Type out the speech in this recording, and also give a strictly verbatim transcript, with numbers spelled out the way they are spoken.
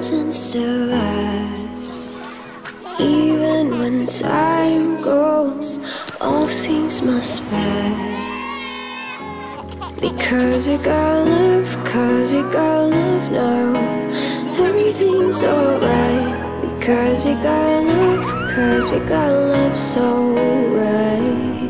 and still lasts. Even when time goes, all things must pass. Because you got love, cause you got love now, everything's alright. Because you got love, cause we got love so right.